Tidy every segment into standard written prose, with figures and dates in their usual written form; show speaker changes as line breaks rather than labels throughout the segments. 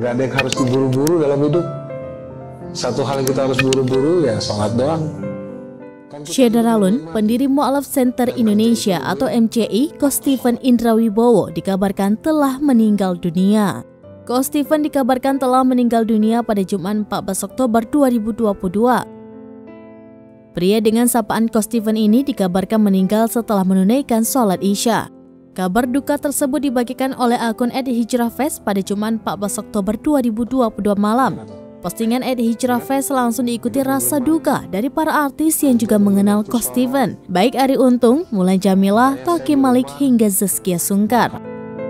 Nggak ada yang harus diburu-buru dalam hidup. Satu hal yang kita harus buru-buru ya sholat doang.
Syedaralun, pendiri Mu'alaf Center Indonesia atau MCI, Ko Stephen Indra Wibowo dikabarkan telah meninggal dunia. Ko Stephen dikabarkan telah meninggal dunia pada Jumat 14 Oktober 2022. Pria dengan sapaan Ko Stephen ini dikabarkan meninggal setelah menunaikan sholat Isya. Kabar duka tersebut dibagikan oleh akun @hijrahfest pada Jumat 14 Oktober 2022 malam. Postingan @hijrahfest langsung diikuti rasa duka dari para artis yang juga mengenal Ko Stephen, baik Arie Untung, Mulan Jameela, Taki Malik hingga Zaskia Sungkar.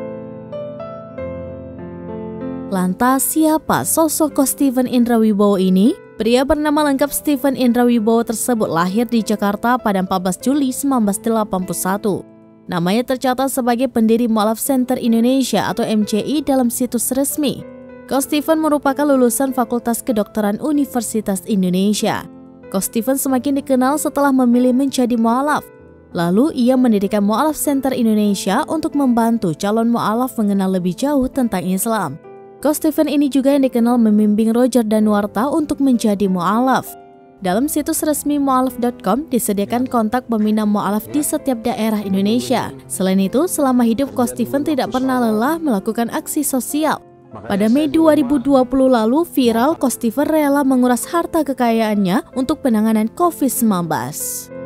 Lantas siapa sosok Ko Stephen Indra Wibowo ini? Pria bernama lengkap Stephen Indra Wibowo tersebut lahir di Jakarta pada 14 Juli 1981. Namanya tercatat sebagai pendiri Mu'alaf Center Indonesia atau MCI dalam situs resmi. Ko Stephen merupakan lulusan Fakultas Kedokteran Universitas Indonesia. Ko Stephen semakin dikenal setelah memilih menjadi mu'alaf. Lalu ia mendirikan Mu'alaf Center Indonesia untuk membantu calon mu'alaf mengenal lebih jauh tentang Islam. Ko Stephen ini juga yang dikenal membimbing Roger Danuarta untuk menjadi mu'alaf. Dalam situs resmi mu'alaf.com disediakan kontak pembina mu'alaf di setiap daerah Indonesia. Selain itu, selama hidup Ko Stephen tidak pernah lelah melakukan aksi sosial. Pada Mei 2020 lalu viral Ko Stephen rela menguras harta kekayaannya untuk penanganan COVID-19.